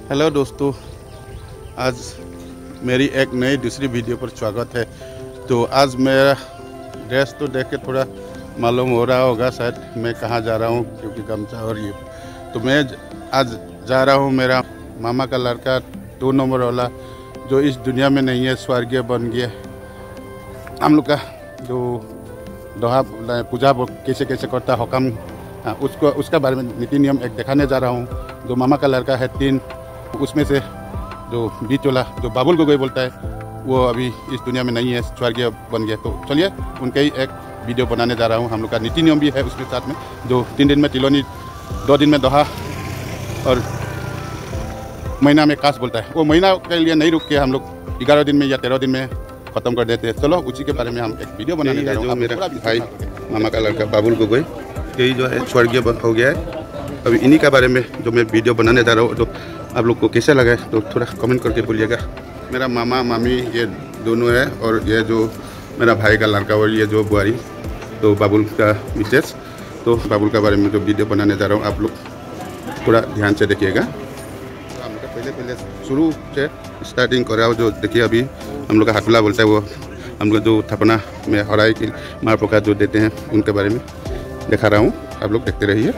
Hello दोस्तों, आज मेरी एक नई दूसरी वीडियो पर स्वागत है। तो आज मेरा ड्रेस तो देख के थोड़ा मालूम हो रहा होगा शायद मैं कहाँ जा रहा हूँ, क्योंकि गमछा और ये। तो मैं आज जा रहा हूँ मेरा मामा का लड़का 2 नंबर वाला जो इस दुनिया में नहीं है, स्वर्गीय बन गया। हम लोग का जो दोहा पूजा कैसे कैसे करता है हुक्म, उसका बारे में नीति नियम एक दिखाने जा रहा हूँ। जो मामा का लड़का है 3, उसमें से जो बीच वाला जो बाबुल गोगोई बोलता है वो अभी इस दुनिया में नहीं है, स्वर्गीय बन गया। तो चलिए उनके ही एक वीडियो बनाने जा रहा हूँ। हम लोग का नीति नियम भी है उसके साथ में, जो 3 दिन में तिलोनी, 2 दिन में दोहा और महीना में काश बोलता है। वो महीना के लिए नहीं रुक के हम लोग 11 दिन में या 13 दिन में ख़त्म कर देते हैं। चलो उसी के बारे में हम एक वीडियो बनाने जा रहे हैं। मेरा भाई मामा का लड़का बाबुल गोगोई यही जो है स्वर्गीय हो गया है। अभी इन्हीं के बारे में जो मैं वीडियो बनाने जा रहा हूँ, तो आप लोग को कैसा लगा है तो थोड़ा कमेंट करके बोलिएगा। मेरा मामा मामी ये दोनों है, और ये जो मेरा भाई का लड़का और ये जो बुआरी, तो बाबुल का मिसेस। तो बाबुल के बारे में जो वीडियो बनाने जा रहा हूँ, आप लोग थोड़ा ध्यान से देखिएगा। हम लोग पहले शुरू से स्टार्टिंग कर रहा हूँ। जो देखिए अभी हम लोग का हाथुला बोलता है, वो हम लोग जो थपना में हराई की मार प्रकार जो देते हैं उनके बारे में दिखा रहा हूँ। आप लोग देखते रहिए।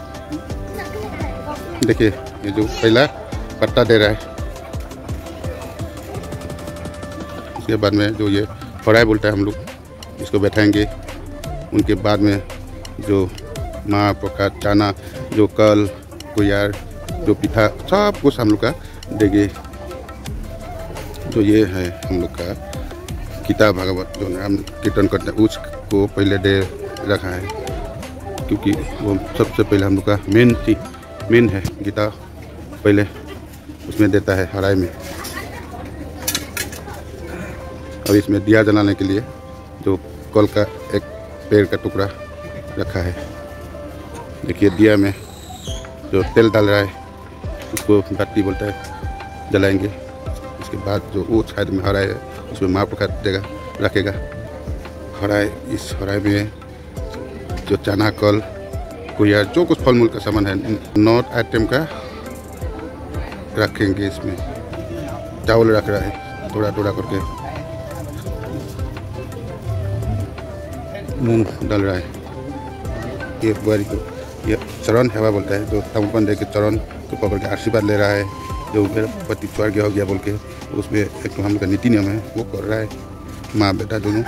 देखिए ये जो पहला पत्ता दे रहा है, उसके बाद में जो ये हराई बोलता है, हम लोग इसको बैठाएंगे। उनके बाद में जो माँ प्रकार चाना, जो कल कुयार, जो पिठा, सब कुछ हम लोग का देंगे। जो ये है हम लोग का गीता भागवत जो हम कीर्तन करते हैं, उसको पहले दे रखा है, क्योंकि वो सबसे पहले हम लोग का मेन है। गीता पहले उसमें देता है हराई में। और इसमें दिया जलाने के लिए जो कल का एक पेड़ का टुकड़ा रखा है। देखिए दिया में जो तेल डाल रहा है उसको बत्ती बोलता है, जलाएंगे। उसके बाद जो वो साइड में हराई है उसमें माँ प्रकार देगा, रखेगा हराई। इस हराई में जो चना, कल, कुयार, जो कुछ फल मूल का सामान है, 9 आइटम का रखेंगे। इसमें चावल रख रहा है थोड़ा थोड़ा करके, मूंग डाल रहा है। ये बुआरी को ये चरण हेवा बोलता है, जो तमपन दे के चरण को पकड़ के आशीर्वाद ले रहा है। जो मेरा पति स्वर्गीय हो गया बोल के, उसमें एक तो हम लोग का नीति नियम है वो कर रहा है, माँ बेटा दोनों।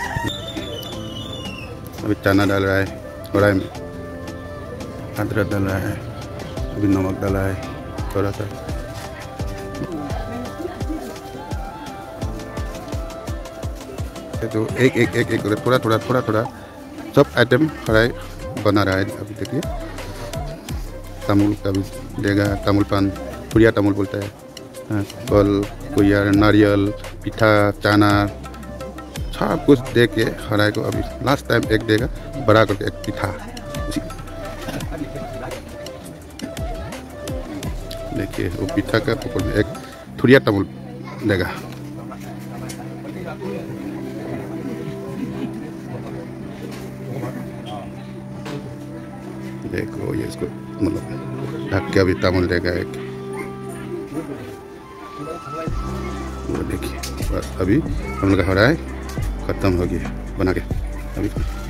अभी चना डाल रहा है कढ़ाई में, अदरक डाल रहा है, अभी नमक डाला है थोड़ा सा। तो एक थोड़ा सब आइटम फ्राई बना रहा है। अभी देखिए तामुल का भी देगा, तामुल पान, पुड़िया तामुल बोलता है, कल, कुयार, नारियल, पिठा, चना, सब कुछ दे के हराई को अभी लास्ट टाइम एक देगा बड़ा करके, एक पिठा। देखिए वो पिठा का ऊपर में एक थुरिया तामुल देगा। देखो ये इसको मतलब ढक के अभी तामुल देगा एक। वो देखिए बस अभी हम लोग का हराई खत्म हो गया बना के। अभी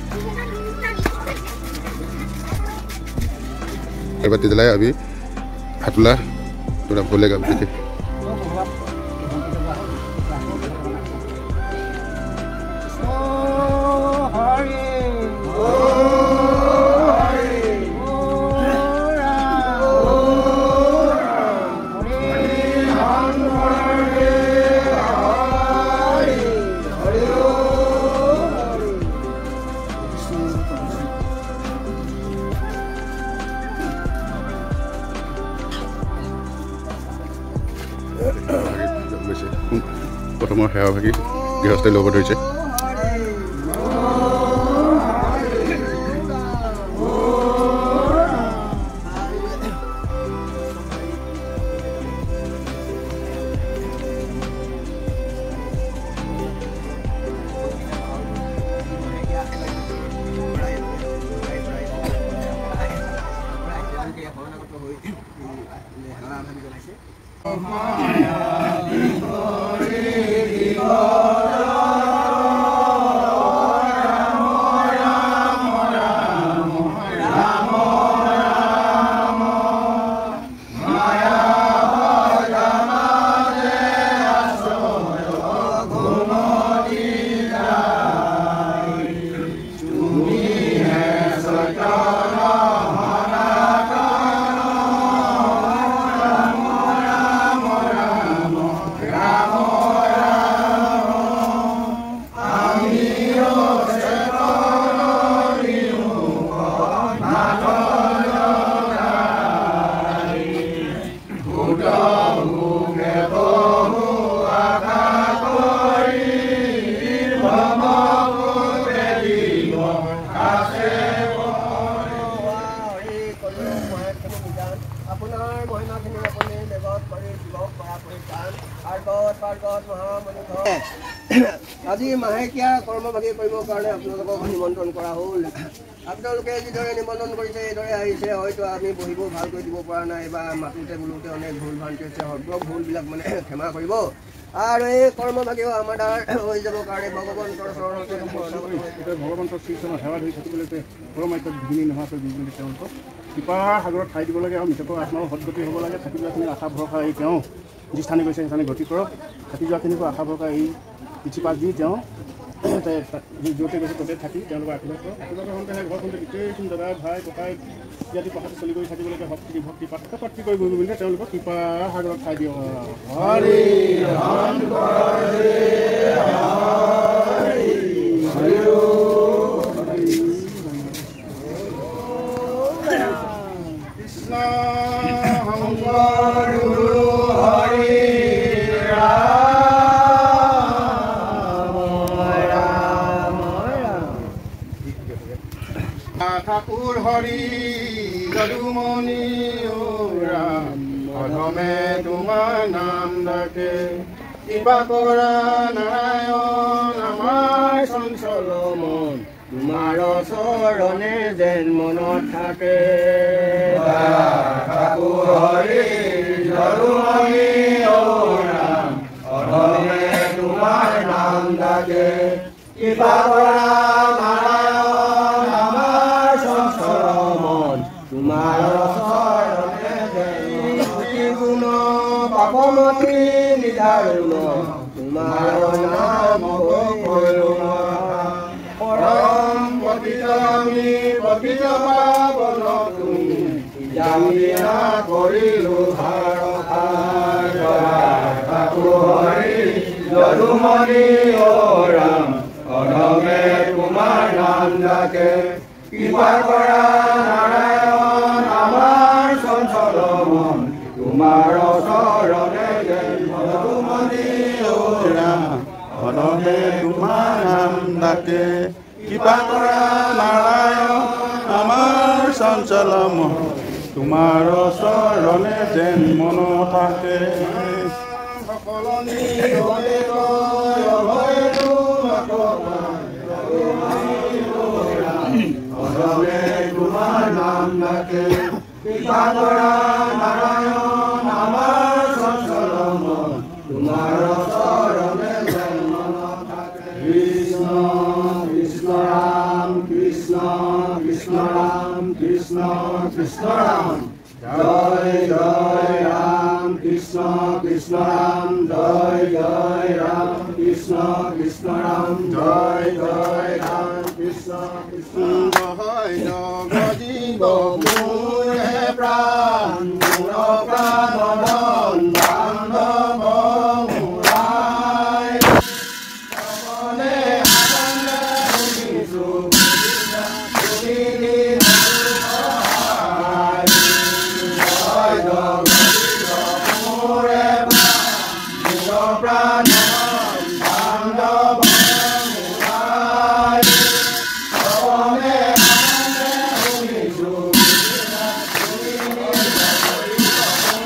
अगरबत्ती जलाया, अभी हाथुला थोड़ा बोलेगा। देखिए প্ৰথমৰ সেৱা ভাগি গৃহস্থই ল'ব ধৰিছে। আজি মাহেকীয়া কৰ্মভাগী কৰিবৰ কাৰণে আপোনালোকক নিমন্ত্ৰণ কৰা হ'ল। আপোনালোকে যিদৰে নিমন্ত্ৰণ কৰিছে এইদৰে আহিছে, হয়তো আমি বহিব ভালকৈ দিব পৰা নাই বা মাতোতে বোলোতে অনেক ভুল ভ্ৰান্তি হৈছে, সৰ্ব ভুলবিলাক মানে ক্ষমা কৰিব। আৰু এই কৰ্মভাগীও আমাৰ দ্বাৰ হৈ যাবৰ কাৰণে ভগৱন্তৰ চৰণতে ভগৱন্তৰ শ্ৰীচৰণৰ সেৱা ধৰি থাকিবলৈ পৰমাত্য বিঘিনি নোহোৱাকৈ বিঘিনি তেওঁলোকক কৃপাৰ সাগৰত ঠাই দিব লাগে আৰু মৃতকৰ আত্মাও সদগতি হ'ব লাগে। থাকি যোৱাখিনি আশা ভৰসা এই তেওঁ যি স্থানে গৈছে সেই স্থানে গতি কৰক। থাকি যোৱাখিনিকো আশা ভৰসা এই পিঠিপাত দি তেওঁ য'তে গৈছে ত'তে থাকি তেওঁলোকৰ আশীৰ্বাদ কৰক। আশীৰ্বাদ হওঁতেহে ঘৰখনতে গোটেইখিনি দাদা ভাই ককাই ইয়াতে কথাটো চলি কৰি থাকিবলৈকে ভক্তি ভক্তি পাত্ৰ কৰি গৈ বুলি তেওঁলোকক কৃপাৰ সাগৰত ঠাই দিয়ক। কৃষ্ণ ঠাকুৰ হৰি যদুমণি ৰাম অধমে তোমাৰ নাম ডাকে কৃপা কৰা নাৰায়ণ আমাৰ চঞ্চল মন তোমাৰ চৰণে যেন মনত থাকে। ঠাকুৰ হৰি যদুমণি ৰাম অধমে তোমাৰ নাম ডাকে কৃপা কৰা নাৰায়ণ আমাৰ চঞ্চল মন তোমাৰ চৰণে যেন গুণ পাপমতি নিদাৰুণ তোমাৰ নাম পৰম পতিত আমি পতিত পাৱন তুমি জামিয়া কৰিলো ঠাকুৰ হৰি যদুমণি ৰাম অধমে তোমাৰ নাম ডাকে কৃপা কৰা নাৰায়ণ আমাৰ চঞ্চল মন তোমাৰ চৰণে যদুমণি ৰাম অধমে তোমাৰ নাম ডাকে কৃপা কৰা নাৰায়ণ আমাৰ চঞ্চল মন তোমাৰ চৰণে যেন মন থাকে। সকলনি তোমাৰ নাম ডাকে কৃপা কৰা নাৰায়ণ আমাৰ চঞ্চল মন তোমাৰ চৰণে যেন মন থাকে। কৃষ্ণ কৃষ্ণ ৰাম কৃষ্ণ কৃষ্ণ ৰাম কৃষ্ণ কৃষ্ণ ৰাম জয় জয় ৰাম কৃষ্ণ কৃষ্ণ ৰাম জয় জয় ৰাম কৃষ্ণ কৃষ্ণ ৰাম জয় জয় ৰাম কৃষ্ণ কৃষ্ণ জয় জগজীৱ মোৰে প্ৰাণ মোৰ প্ৰাণ বান্ধৱ মোৰাই মনে আনন্দে শুনিছোঁ প্ৰাণ বান্ধৱ মোৰাই মনে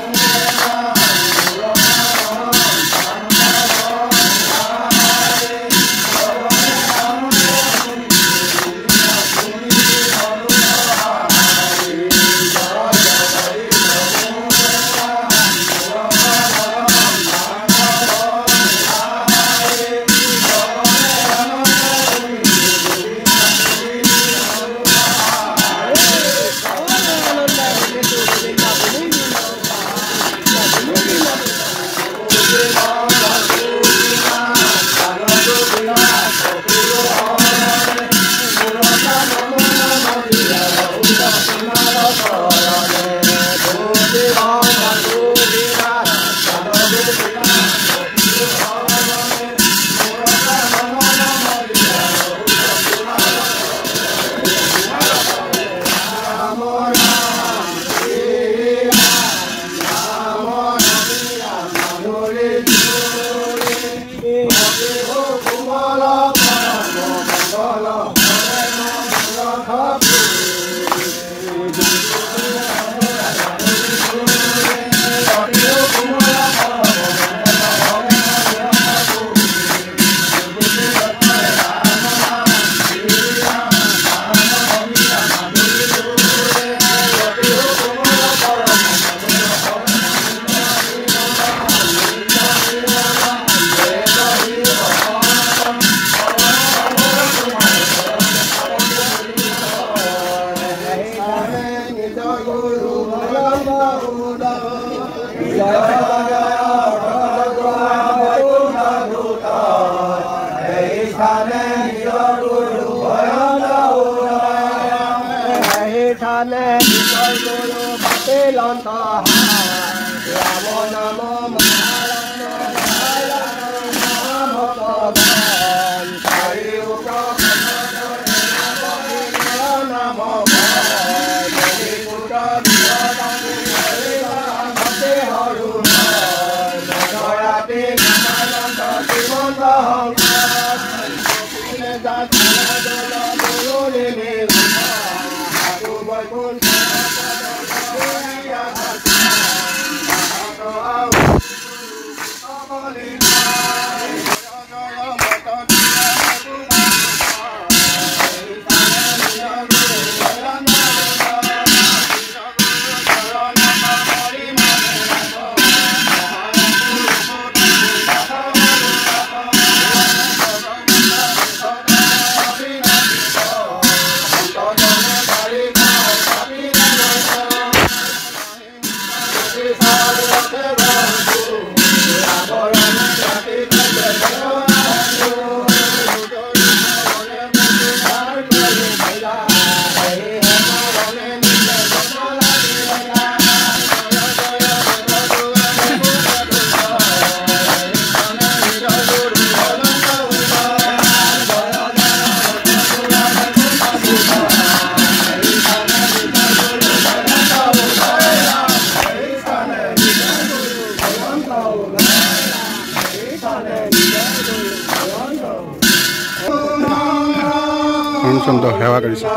চন্দ্ৰ সেৱা কৰিছে।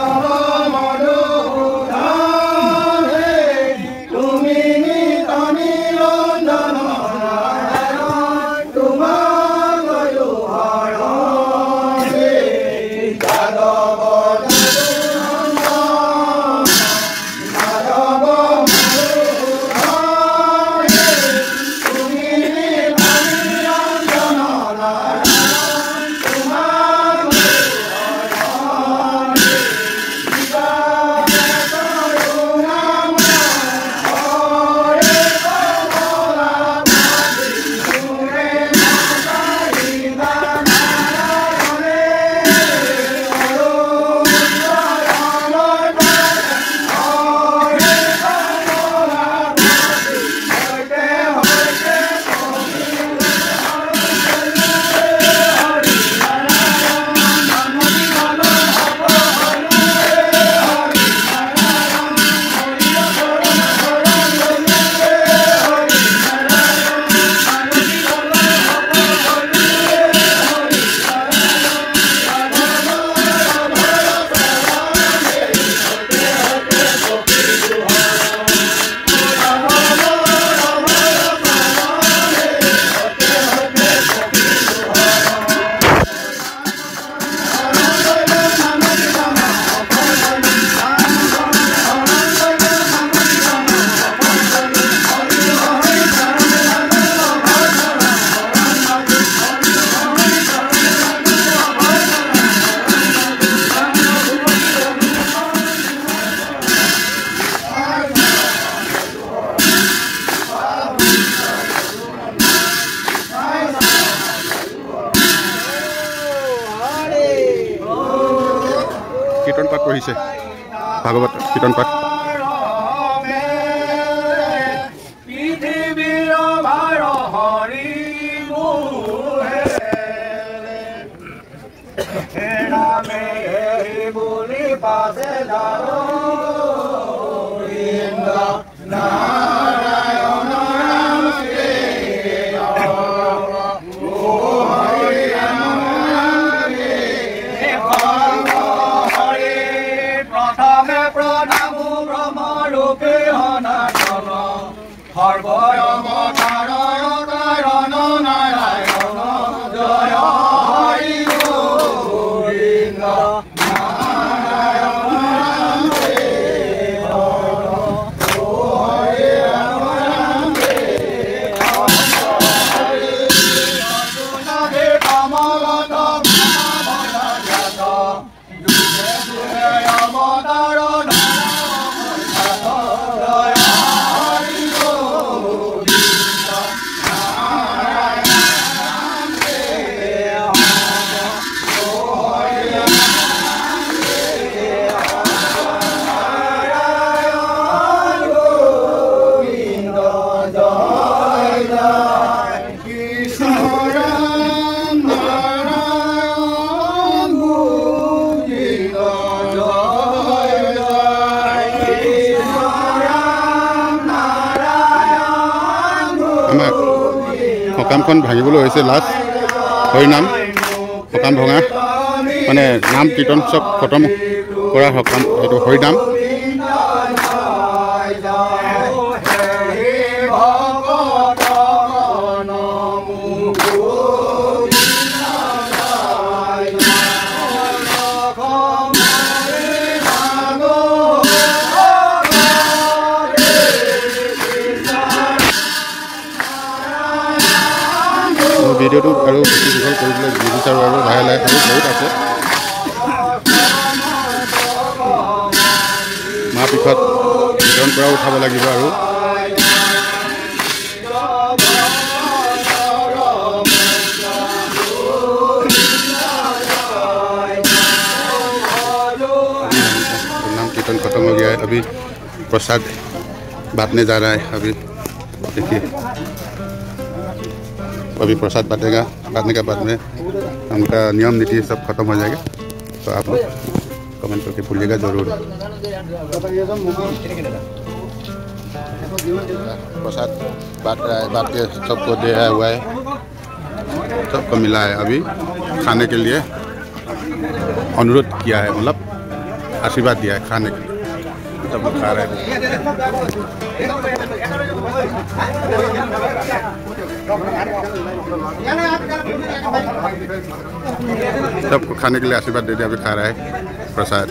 কীৰ্তন পাঠ পঢ়িছে, ভাগৱত কীৰ্তন পাঠ। Jaya আমাৰ সকামখন ভাঙিবলৈ হৈছে লাষ্ট হৰিনাম সকাম ভঙা মানে নাম কীৰ্তন চব খতম কৰা সকাম এইটো হৰিনাম ভিডিঅ'টো আৰু বেছি দীঘল কৰিবলৈ নিবিচাৰোঁ আৰু লাহে লাহে আৰু বহুত আছে মাহ পিছত ভিতৰৰ পৰা উঠাব লাগিব আৰু नाम कीर्तन खत्म हो गया है अभी प्रसाद बांटने जा रहा है अभी देखिए अभी प्रसाद बांटने के बाद में उनका नियम नीति सब खत्म हो जाएगा तो आप लोग कमेंट करके भूलिएगा जरूर प्रसाद बांट के सबको दिया हुआ है सबको मिला है अभी खाने के लिए अनुरोध किया है मतलब आशीर्वाद दिया है खाने के लिए सब लोग खा रहे हैं सबको खाने के लिए आशीर्वाद दे दिया अभी खा रहा है प्रसाद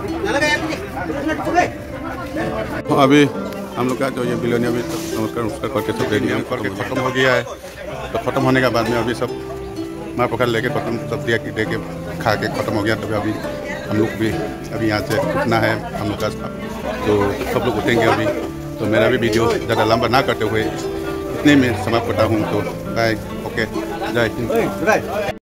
अभी हम लोग का जो ये बिलोनिया भी नमस्कार करके सब रेडी करके ख़त्म हो गया है तो ख़त्म होने के बाद में अभी सब माँ पकड़ लेके खत्म सब दिया दे के खा के ख़त्म हो गया तो अभी हम लोग भी अभी यहाँ से उठना है हम लोग का तो सब लोग उठेंगे अभी तो मेरा भी वीडियो ज़्यादा लंबा ना करते हुए इतने में समाप्त करता हूँ तो बाय ओके जय हिंद।